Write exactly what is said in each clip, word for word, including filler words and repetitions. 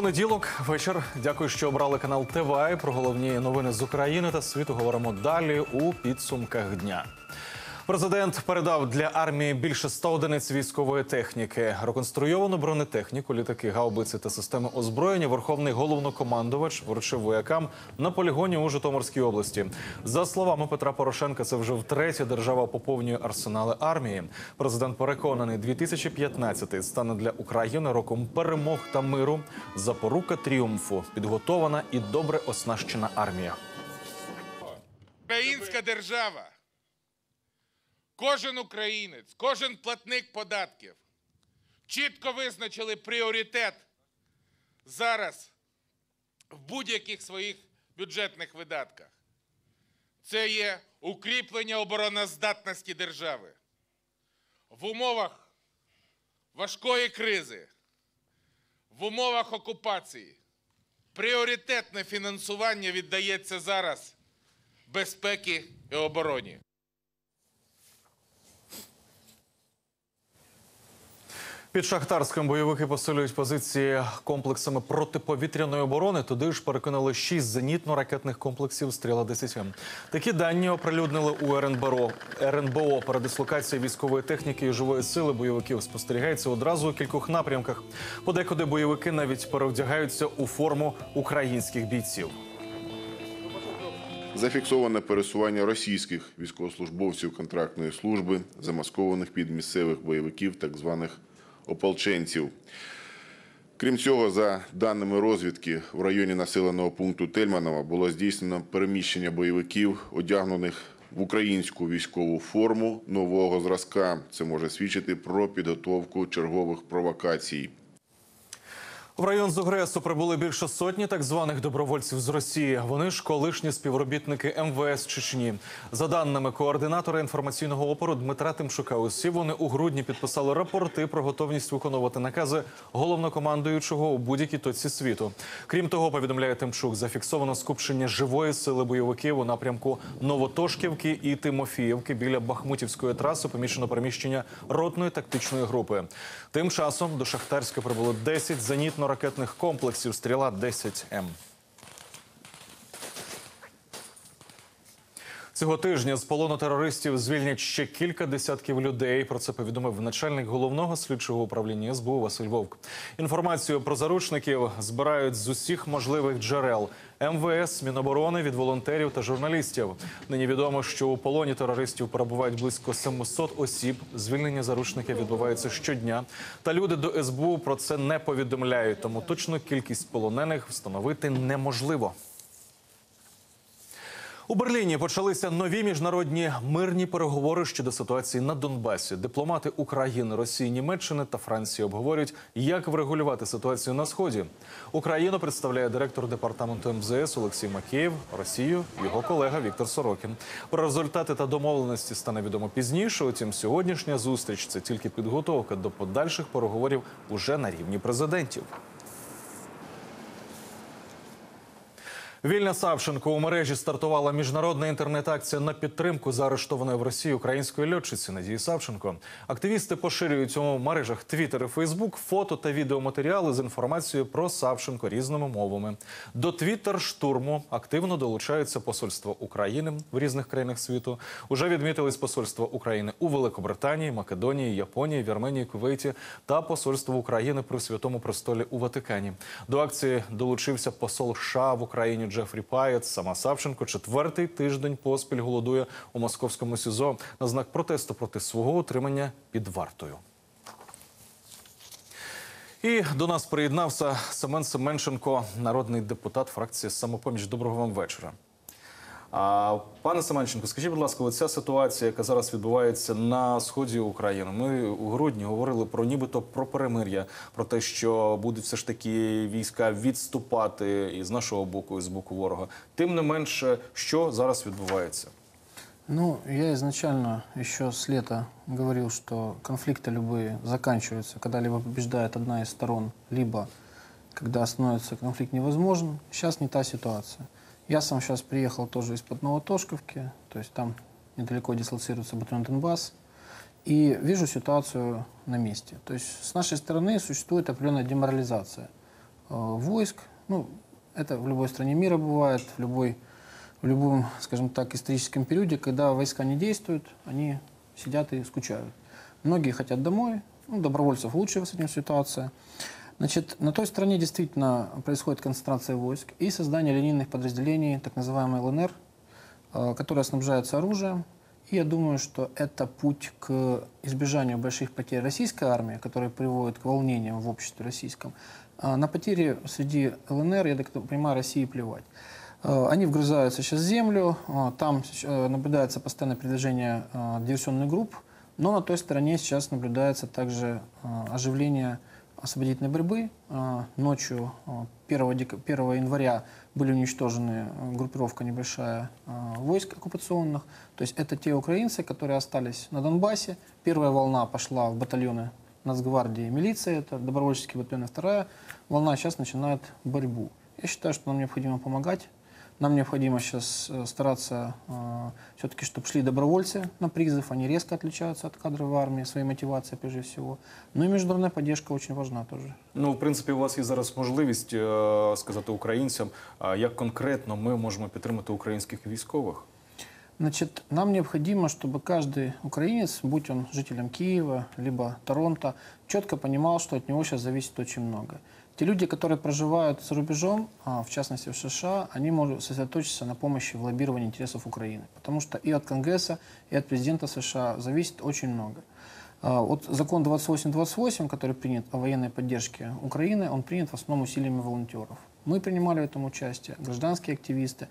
Понеділок, вечір. Дякую, що обрали канал ТВА. Про головні новини з України та світу говоримо далі у підсумках дня. Президент передав для армії більше ста одиниць військової техніки. Реконструйовану бронетехніку, літаки, гаубиці та системи озброєння Верховний головнокомандувач вручив воякам на полігоні у Житомирській області. За словами Петра Порошенка, це вже втретє держава поповнює арсенали армії. Президент переконаний, дві тисячі п'ятнадцятий стане для України роком перемог та миру. Запорука тріумфу – підготована і добре оснащена армія. Українська держава. Кожен українець, кожен платник податків чітко визначили пріоритет зараз в будь-яких своїх бюджетних видатках. Це є укріплення обороноздатності держави. В умовах важкої кризи, в умовах окупації пріоритетне фінансування віддається зараз безпеці і обороні. Під Шахтарськом бойовики посилюють позиції комплексами протиповітряної оборони. Туди ж перекинули шість зенітно-ракетних комплексів «Стріла десять М». Такі дані оприлюднили у РНБО. РНБО. Передислокація військової техніки і живої сили бойовиків спостерігається одразу у кількох напрямках. Подекуди бойовики навіть переодягаються у форму українських бійців. Зафіксоване пересування російських військовослужбовців контрактної служби, замаскованих під місцевих бойовиків, так званих ополченців. Крім цього, за даними розвідки, в районі населеного пункту Тельманово було здійснено переміщення бойовиків, одягнених в українську військову форму нового зразка. Це може свідчити про підготовку чергових провокацій. В район Зогресу прибули більше сотні так званих добровольців з Росії. Вони ж колишні співробітники Ем Ве Ес Чечні. За даними координатора інформаційного опору Дмитра Тимчука, усі вони у грудні підписали рапорти про готовність виконувати накази головнокомандуючого у будь-якій точці світу. Крім того, повідомляє Тимчук, зафіксовано скупчення живої сили бойовиків у напрямку Новотошківки і Тимофіївки. Біля Бахмутівської траси помічено переміщення ротної тактичної групи. Тим часом до Шахтарська прибуло десять зенітно ракетних комплексів «Стріла десять М». Цього тижня з полону терористів звільнять ще кілька десятків людей. Про це повідомив начальник головного слідчого управління Ес Бе У Василь Вовк. Інформацію про заручників збирають з усіх можливих джерел – Ем Ве Ес, Міноборони, від волонтерів та журналістів. Нині відомо, що у полоні терористів перебувають близько сімсот осіб. Звільнення заручників відбувається щодня. Та люди до Ес Бе У про це не повідомляють, тому точну кількість полонених встановити неможливо. У Берліні почалися нові міжнародні мирні переговори щодо ситуації на Донбасі. Дипломати України, Росії, Німеччини та Франції обговорюють, як врегулювати ситуацію на Сході. Україну представляє директор департаменту Ем Зе Ес Олексій Макеєв, Росію – його колега Віктор Сорокін. Про результати та домовленості стане відомо пізніше. Утім, сьогоднішня зустріч – це тільки підготовка до подальших переговорів уже на рівні президентів. Вільна Савченко. У мережі стартувала міжнародна інтернет-акція на підтримку заарештованої в Росії української льотчиці Надії Савченко. Активісти поширюють у мережах Твіттер і Фейсбук фото та відеоматеріали з інформацією про Савченко різними мовами. До Твіттер-штурму активно долучаються посольства України в різних країнах світу. Уже відмітились посольства України у Великобританії, Македонії, Японії, Вірменії, Кувейті та посольство України при Святому Престолі у Ватикані. До акції долучився посол США в Україні Джефрі Паєт. Сама Савченко четвертий тиждень поспіль голодує у московському СІЗО на знак протесту проти свого утримання під вартою. І до нас приєднався Семен Семенченко, народний депутат фракції «Самопоміч». Доброго вам вечора. А, пане Семенченко, скажіть, будь ласка, оця ситуація, яка зараз відбувається на сході України. Ми у грудні говорили про нібито про перемир'я, про те, що будуть все ж таки війська відступати і з нашого боку, і з боку ворога. Тим не менше, що зараз відбувається? Ну, я изначально еще с лета говорил, что конфликты любые заканчиваются, когда либо побеждает одна из сторон, либо когда становится конфликт невозможен. Сейчас не та ситуация. Я сам сейчас приехал тоже из-под Новотошковки, то есть там недалеко дислоцируется батальон Донбасс, и вижу ситуацию на месте. То есть с нашей стороны существует определенная деморализация. войск. Ну, это в любой стране мира бывает, в, любой, в любом, скажем так, историческом периоде, когда войска не действуют, они сидят и скучают. Многие хотят домой, ну, добровольцев лучше с этим ситуация. Значит, на той стороне действительно происходит концентрация войск и создание линейных подразделений, так называемой эл эн эр, которые снабжаются оружием. И я думаю, что это путь к избежанию больших потерь российской армии, которые приводят к волнениям в обществе российском. А на потери среди эл эн эр, я так понимаю, России плевать. Они вгрызаются сейчас в землю, там наблюдается постоянное передвижение диверсионных групп, но на той стороне сейчас наблюдается также оживление освободительной борьбы. Ночью первого января были уничтожены группировка небольшая войск оккупационных. То есть это те украинцы, которые остались на Донбассе. Первая волна пошла в батальоны Нацгвардии и милиции, это добровольческие батальоны. Вторая волна сейчас начинает борьбу. Я считаю, что нам необходимо помогать. Нам необходимо сейчас стараться э, все-таки, чтобы шли добровольцы на призыв. Они резко отличаются от кадровой армии, своей мотивацией прежде всего. Ну і міжнародна підтримка очень важна теж. Ну, в принципі, у вас є зараз можливість е, сказати українцям, е, як конкретно ми можемо підтримати українських військових? Значит, нам необходимо, чтобы каждый украинец, будь он жителем Киева, либо Торонто, четко понимал, что от него сейчас зависит очень много. Те люди, которые проживают за рубежом, в частности в США, они могут сосредоточиться на помощи в лоббировании интересов Украины. Потому что и от Конгресса, и от президента США зависит очень много. Вот закон двадцать восемь двадцать восемь, который принят о военной поддержке Украины, он принят в основном усилиями волонтеров. Мы принимали в этом участие, гражданские активисты.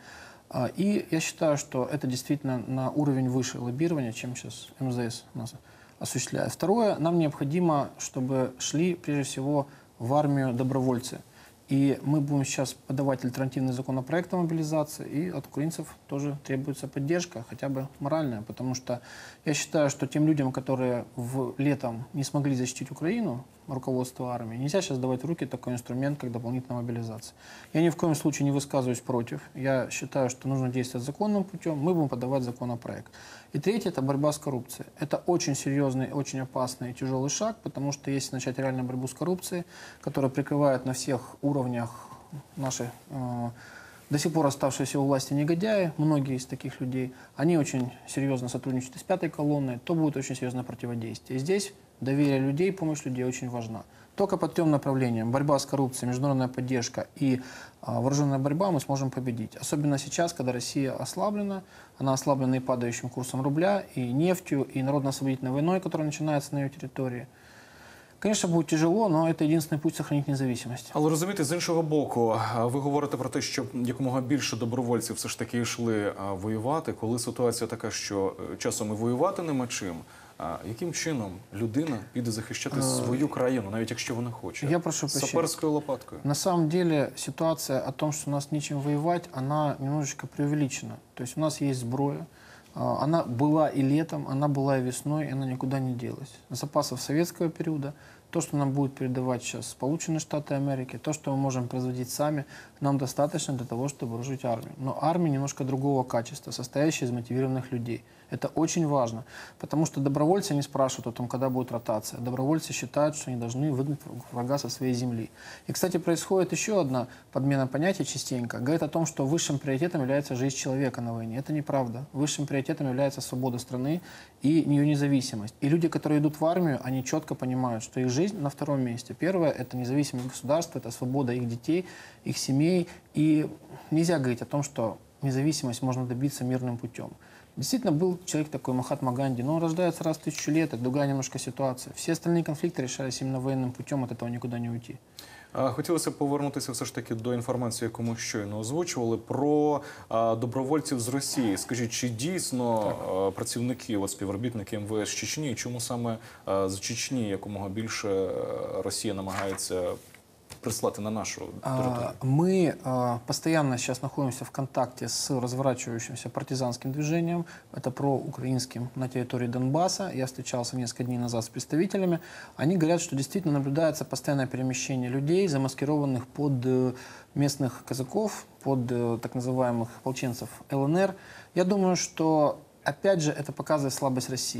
И я считаю, что это действительно на уровень выше лоббирования, чем сейчас эм зэ эс у нас осуществляет. Второе, нам необходимо, чтобы шли прежде всего в армию добровольцы. И мы будем сейчас подавать альтернативный законопроект о мобилизации, и от украинцев тоже требуется поддержка, хотя бы моральная, потому что я считаю, что тем людям, которые в летом не смогли защитить Украину, руководство армии, нельзя сейчас давать в руки такой инструмент, как дополнительная мобилизация. Я ни в коем случае не высказываюсь против. Я считаю, что нужно действовать законным путем. Мы будем подавать законопроект. И третье – это борьба с коррупцией. Это очень серьезный, очень опасный и тяжелый шаг, потому что если начать реальную борьбу с коррупцией, которая прикрывает на всех уровнях нашей э, до сих пор оставшиеся у власти негодяи, многие из таких людей, они очень серьезно сотрудничают с пятой колонной, то будет очень серьезное противодействие. И здесь доверие людей, помощь людей очень важна. Только по трем направлениям – борьба с коррупцией, международная поддержка и а, вооруженная борьба – мы сможем победить. Особенно сейчас, когда Россия ослаблена, она ослаблена и падающим курсом рубля, и нефтью, и народно-освободительной войной, которая начинается на ее территории. Конечно, буде тяжело, але це єдиний путь зберігати незалежність. Але розумієте, з іншого боку, ви говорите про те, що якомога більше добровольців все ж таки йшли воювати, коли ситуація така, що часом і воювати нема чим. А яким чином людина піде захищати свою країну, навіть якщо вона хоче? Я прошу з прощения. саперською лопаткою. На самом деле ситуация о том, что у нас нечем воевать, она немножечко преувеличена. То есть у нас есть сброя, она была и летом, она была и весной, и она никуда не делась. Запасов советского периода, то, что нам будет передавать сейчас полученные Штаты Америки, то, что мы можем производить сами, нам достаточно для того, чтобы вооружить армию. Но армия немножко другого качества, состоящая из мотивированных людей. Это очень важно, потому что добровольцы не спрашивают о том, когда будет ротация. Добровольцы считают, что они должны выгнать врага со своей земли. И, кстати, происходит еще одна подмена понятия частенько. Говорит о том, что высшим приоритетом является жизнь человека на войне. Это неправда. Высшим приоритетом является свобода страны и ее независимость. И люди, которые идут в армию, они четко понимают, что их жизнь на втором месте. Первое – это независимость государства, это свобода их детей, их семей. И нельзя говорить о том, что независимость можно добиться мирным путем. Действительно, был человек такой, Махатма Ганди, но он рождается раз в тысячу лет, это другая немножко ситуация. Все остальные конфликты решались именно военным путем, от этого никуда не уйти. Хотілося б повернутися все ж таки до інформації, яку ми щойно озвучували, про а, добровольців з Росії. Скажіть, чи дійсно а, працівники, от, співробітники эм вэ эс Чечні, чому саме а, з Чечні якомога більше Росія намагається прислати на нашу территорию? Мы постоянно сейчас находимся в контакте с разворачивающимся партизанским движением. Это проукраинским на территории Донбасса. Я встречался несколько дней назад с представителями. Они говорят, что действительно наблюдается постоянное перемещение людей, замаскированных под местных казаков, под так называемых ополченцев эл эн эр. Я думаю, что опять же это показывает слабость России.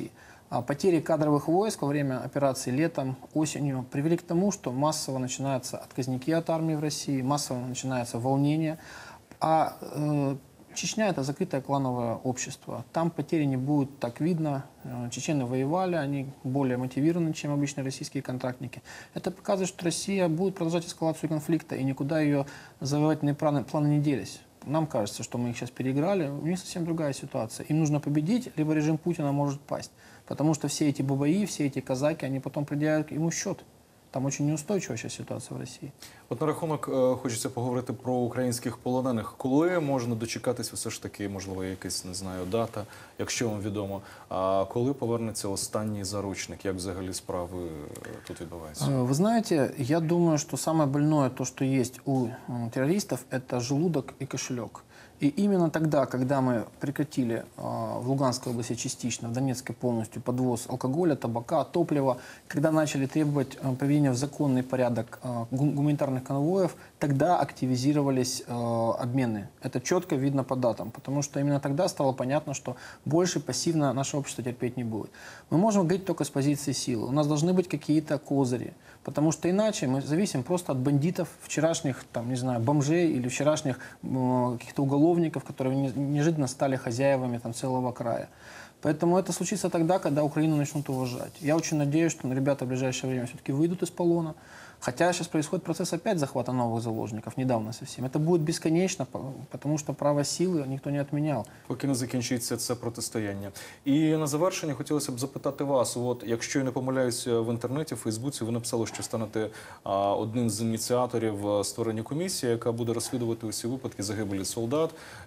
А потери кадровых войск во время операции летом, осенью привели к тому, что массово начинаются отказники от армии в России, массово начинается волнение. А э, Чечня – это закрытое клановое общество. Там потери не будет так видно. Чечены воевали, они более мотивированы, чем обычные российские контрактники. Это показывает, что Россия будет продолжать эскалацию конфликта, и никуда ее завоевательные планы, планы не делись. Нам кажется, что мы их сейчас переиграли, у них совсем другая ситуация. Им нужно победить, либо режим Путина может пасть. Потому что все эти бабаи, все эти казаки, они потом предъявят ему счет. Там очень неустойчива сейчас ситуація в Росії. От на рахунок е, хочеться поговорити про українських полонених. Коли можна дочекатися все ж таки, можливо, якась, не знаю, дата, якщо вам відомо, а коли повернеться останній заручник? Як взагалі справи тут відбуваються? Вы знаете, я думаю, что самое больное, то, что есть у террористов, это желудок и кошелек. И именно тогда, когда мы прекратили э, в Луганской области частично, в Донецкой полностью подвоз алкоголя, табака, топлива, когда начали требовать э, приведения в законный порядок э, гуманитарных конвоев, тогда активизировались э, обмены. Это четко видно по датам, потому что именно тогда стало понятно, что больше пассивно наше общество терпеть не будет. Мы можем говорить только с позиции силы. У нас должны быть какие-то козыри, потому что иначе мы зависим просто от бандитов, вчерашних, там, не знаю, бомжей или вчерашних э, каких-то уголовников, которые неожиданно стали хозяевами там, целого края. Поэтому это случится тогда, когда Украину начнут уважать. Я очень надеюсь, что ребята в ближайшее время все-таки выйдут из полона. Хотя сейчас происходит процесс опять захвата новых заложников, недавно совсем. Это будет бесконечно, потому что право силы никто не отменял. Поки не закінчиться це протистояння. І на завершення хотілося б запитати вас, от, якщо я не помиляюся, в інтернеті, в Фейсбуці ви написали, що станете а, одним з ініціаторів створення комісії, яка буде розслідувати усі випадки загибелі солдат,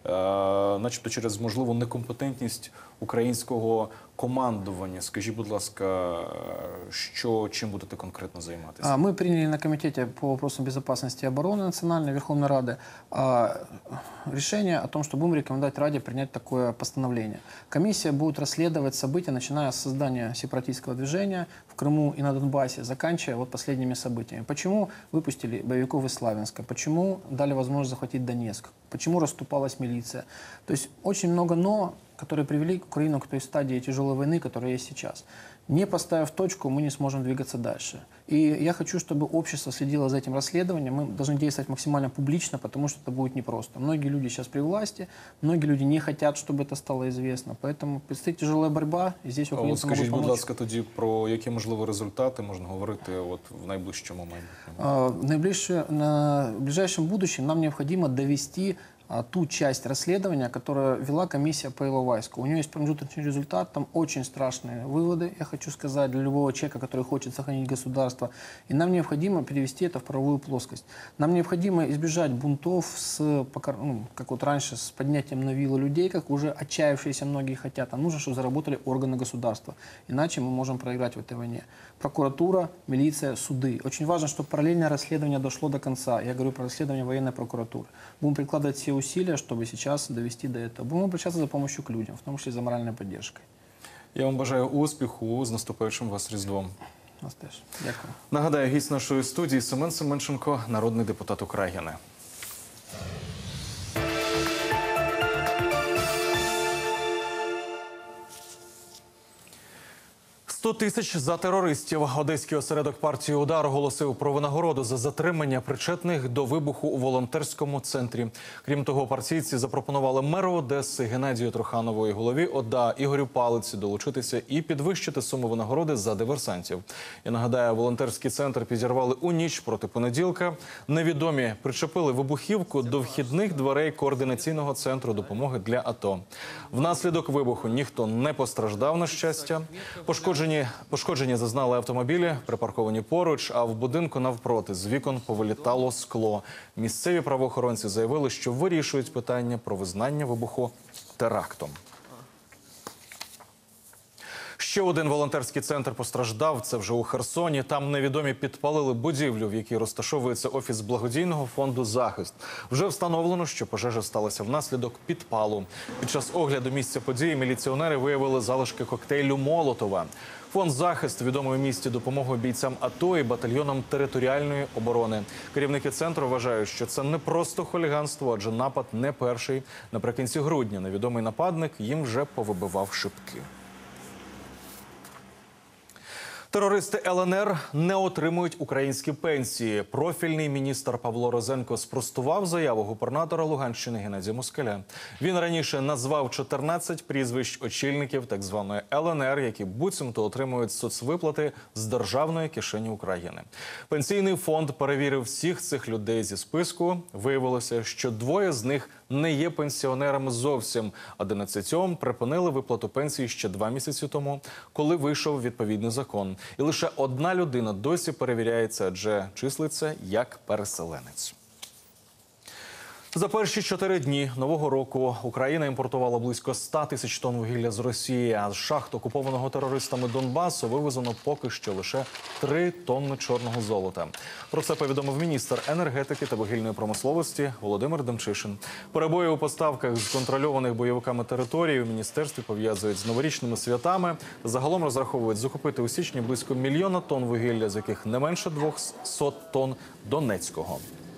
а, начебто через, можливо, некомпетентність українського командування. Скажіть, будь ласка, що, чим будете конкретно займатися? Мы приняли на комитете по вопросам безопасности и обороны Национальной Верховной Рады решение о том, что будем рекомендовать Раде принять такое постановление. Комиссия будет расследовать события, начиная с создания сепаратистского движения в Крыму и на Донбассе, заканчивая вот последними событиями. Почему выпустили боевиков из Славянска? Почему дали возможность захватить Донецк? Почему расступалась милиция? То есть очень много «но», которые привели Украину к той стадии тяжелой войны, которая есть сейчас. Не поставив точку, мы не сможем двигаться дальше. И я хочу, чтобы общество следило за этим расследованием. Мы должны действовать максимально публично, потому что это будет непросто. Многие люди сейчас при власти, многие люди не хотят, чтобы это стало известно. Поэтому предстоит тяжелая борьба, и здесь А от украинцы скажіть, могут будь помочь. ласка, тоді про які, можливо, результати можна говорити от в найближчому майбутньому? А, В наиближайшее- на ближайшем будущем нам необходимо довести а, ту часть расследования, которую вела комиссия по Иловайску. У нее есть промежуточный результат, там очень страшные выводы, я хочу сказать, для любого человека, который хочет сохранить государство. И нам необходимо перевести это в правовую плоскость. Нам необходимо избежать бунтов, с, покор- ну, как вот раньше, с поднятием на вилы людей, как уже отчаявшиеся многие хотят. Нам нужно, чтобы заработали органы государства. Иначе мы можем проиграть в этой войне. Прокуратура, милиция, суды. Очень важно, чтобы параллельное расследование дошло до конца. Я говорю про расследование военной прокуратуры. Будем прикладывать все усилия, чтобы сейчас довести до этого. Будем обращаться за помощью к людям, в том числе за моральной поддержкой. Я вам бажаю успіху, з наступаючим вас Різдвом. Нас теж. Дякую. Нагадаю, гість нашої студії Семен Семенченко, народний депутат України. сто тисяч за терористів. Одеський осередок партії «Удар» оголосив про винагороду за затримання причетних до вибуху у волонтерському центрі. Крім того, партійці запропонували меру Одеси Геннадію Труханову і голові ОДА Ігорю Палиці долучитися і підвищити суму винагороди за диверсантів. Я нагадаю, волонтерський центр підірвали у ніч проти понеділка. Невідомі причепили вибухівку до вхідних дверей координаційного центру допомоги для АТО. Внаслідок вибуху ніхто не постраждав, на щастя. Пошкоджені Пошкодження зазнали автомобілі, припарковані поруч, а в будинку навпроти з вікон повилітало скло. Місцеві правоохоронці заявили, що вирішують питання про визнання вибуху терактом. Ще один волонтерський центр постраждав, це вже у Херсоні. Там невідомі підпалили будівлю, в якій розташовується офіс благодійного фонду «Захист». Вже встановлено, що пожежа сталася внаслідок підпалу. Під час огляду місця події міліціонери виявили залишки коктейлю Молотова. Фонд «Захист» відомий у місті допомогою бійцям АТО і батальйонам територіальної оборони. Керівники центру вважають, що це не просто хуліганство, адже напад не перший. Наприкінці грудня невідомий нападник їм вже повибивав шибки. Терористи Л Н Р не отримують українські пенсії. Профільний міністр Павло Розенко спростував заяву губернатора Луганщини Геннадія Москаля. Він раніше назвав чотирнадцять прізвищ очільників так званої Л Н Р, які буцімто отримують соцвиплати з державної кишені України. Пенсійний фонд перевірив всіх цих людей зі списку. Виявилося, що двоє з них не є пенсіонерами зовсім, а одинадцятьом припинили виплату пенсії ще два місяці тому, коли вийшов відповідний закон. І лише одна людина досі перевіряється, адже числиться як переселенець. За перші чотири дні нового року Україна імпортувала близько ста тисяч тонн вугілля з Росії, а з шахт, окупованого терористами Донбасу, вивезено поки що лише три тонни чорного золота. Про це повідомив міністр енергетики та вугільної промисловості Володимир Демчишин. Перебої у поставках з контрольованих бойовиками територій у міністерстві пов'язують з новорічними святами. Загалом розраховують закупити у січні близько мільйона тонн вугілля, з яких не менше двохсот тонн донецького.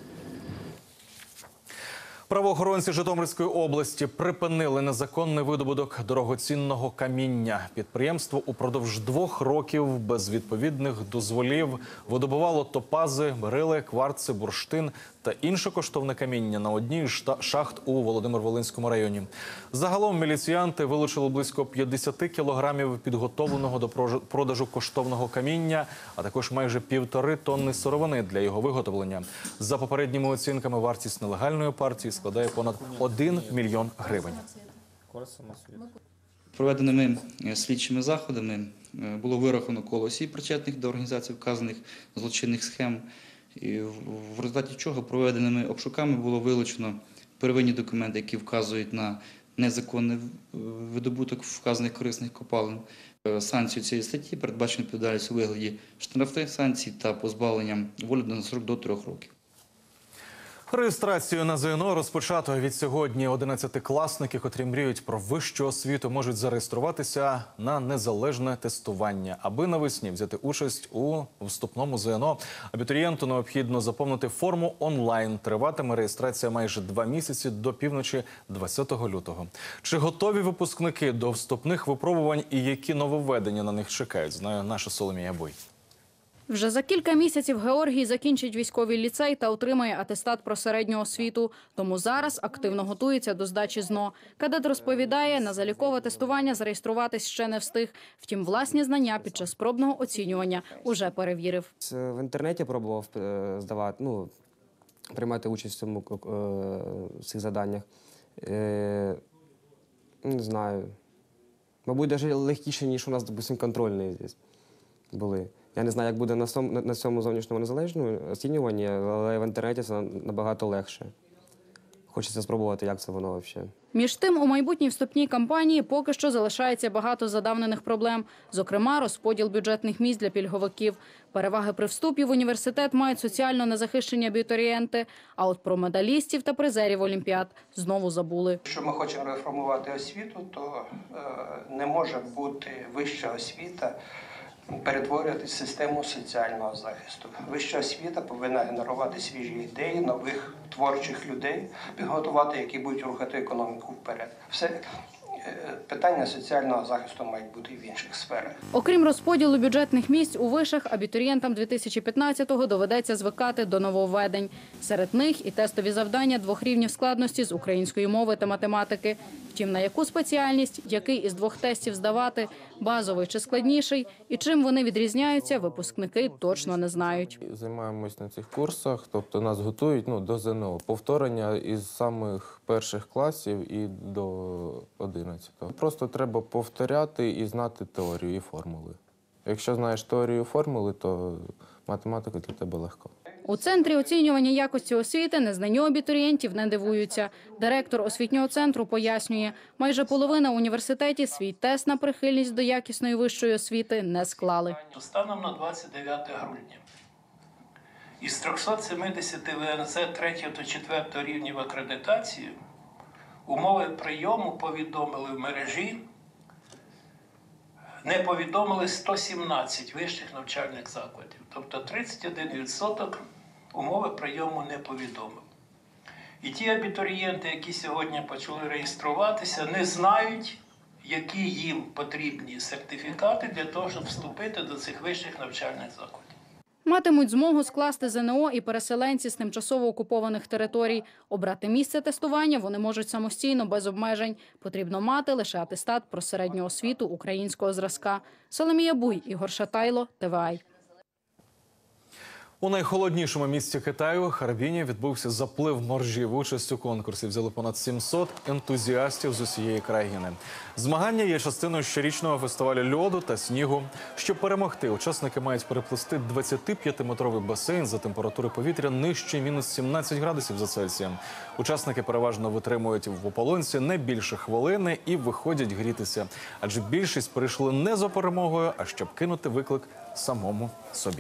Правоохоронці Житомирської області припинили незаконний видобуток дорогоцінного каміння. Підприємство упродовж двох років без відповідних дозволів видобувало топази, берили, кварци, бурштин та інше коштовне каміння на одній із шахт у Володимир-Волинському районі. Загалом міліціянти вилучили близько п'ятдесят кілограмів підготовленого до продажу коштовного каміння, а також майже півтори тонни сировини для його виготовлення. За попередніми оцінками, вартість нелегальної партії складає понад один мільйон гривень. Проведеними слідчими заходами було вираховано коло осіб, причетних до організації вказаних злочинних схем, і в результаті чого проведеними обшуками було вилучено первинні документи, які вказують на незаконний видобуток вказаних корисних копалин. Санкцію цієї статті передбачено відповідальність у вигляді штрафних санкцій та позбавленням волі на срок до трьох років. Реєстрацію на З Н О розпочато від сьогодні. одинадцятикласники, котрі мріють про вищу освіту, можуть зареєструватися на незалежне тестування. Аби навесні взяти участь у вступному З Н О, абітурієнту необхідно заповнити форму онлайн. Триватиме реєстрація майже два місяці до півночі двадцятого лютого. Чи готові випускники до вступних випробувань і які нововведення на них чекають, знає наша Соломія Буй. Вже за кілька місяців Георгій закінчить військовий ліцей та отримає атестат про середню освіту. Тому зараз активно готується до здачі З Н О. Кадет розповідає, на залікове тестування зареєструватись ще не встиг. Втім, власні знання під час пробного оцінювання уже перевірив. В інтернеті пробував здавати, ну, приймати участь в цьому, в цих заданнях. Не знаю. Мабуть, навіть легкіше, ніж у нас, допустим, контрольні були. Я не знаю, як буде на цьому, на цьому зовнішньому незалежному оцінюванні, але в інтернеті це набагато легше. Хочеться спробувати, як це воно взагалі. Між тим, у майбутній вступній кампанії поки що залишається багато задавнених проблем. Зокрема, розподіл бюджетних місць для пільговиків. Переваги при вступі в університет мають соціально незахищені абітурієнти. А от про медалістів та призерів Олімпіад знову забули. Якщо ми хочемо реформувати освіту, то е, не може бути вища освіта перетворювати в систему соціального захисту. Вища освіта повинна генерувати свіжі ідеї, нових творчих людей, підготувати, які будуть рухати економіку вперед. Все питання соціального захисту мають бути і в інших сферах. Окрім розподілу бюджетних місць у вишах, абітурієнтам дві тисячі п'ятнадцятого доведеться звикати до нововведень. Серед них і тестові завдання двох рівнів складності з української мови та математики. Втім, на яку спеціальність, який із двох тестів здавати, базовий чи складніший, і чим вони відрізняються, випускники точно не знають. Займаємось на цих курсах, тобто нас готують ну, до З Н О. Повторення із самих перших класів і до одинадцятого. Просто треба повторяти і знати теорію і формули. Якщо знаєш теорію і формули, то математика для тебе легко. У Центрі оцінювання якості освіти незнанню абітурієнтів не дивуються. Директор освітнього центру пояснює, майже половина університетів свій тест на прихильність до якісної вищої освіти не склали. Станом на двадцять дев'яте грудня із трьохсот сімдесяти В Н З третього та четвертого рівнів акредитації умови прийому повідомили в мережі, не повідомили сто сімнадцять вищих навчальних закладів. Тобто тридцять один відсоток умови прийому не повідомив. І ті абітурієнти, які сьогодні почали реєструватися, не знають, які їм потрібні сертифікати для того, щоб вступити до цих вищих навчальних закладів. Матимуть змогу скласти ЗНО і переселенці з тимчасово окупованих територій. Обрати місце тестування вони можуть самостійно, без обмежень. Потрібно мати лише атестат про середню освіту українського зразка. Соломія Буй, Ігор Шатайло, Т В А. У найхолоднішому місті Китаю, Харбіні, відбувся заплив моржів. Участь у конкурсі взяли понад сімсот ентузіастів з усієї країни. Змагання є частиною щорічного фестивалю льоду та снігу. Щоб перемогти, учасники мають переплисти двадцятип'ятиметровий басейн за температури повітря нижче мінус сімнадцять градусів за Цельсієм. Учасники переважно витримують в ополонці не більше хвилини і виходять грітися. Адже більшість прийшли не за перемогою, а щоб кинути виклик самому собі.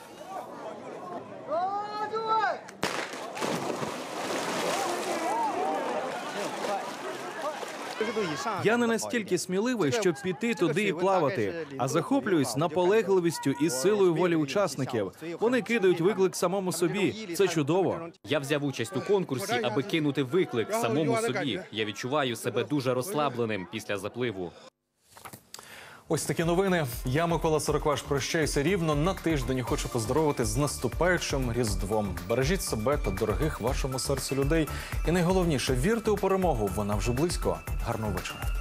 Я не настільки сміливий, щоб піти туди і плавати, а захоплююсь наполегливістю і силою волі учасників. Вони кидають виклик самому собі. Це чудово. Я взяв участь у конкурсі, аби кинути виклик самому собі. Я відчуваю себе дуже розслабленим після запливу. Ось такі новини. Я, Микола Сорокваш, прощаюся рівно на тиждень і хочу поздоровити з наступаючим Різдвом. Бережіть себе та дорогих вашому серцю людей. І найголовніше, вірте у перемогу, вона вже близько. Гарного вечора.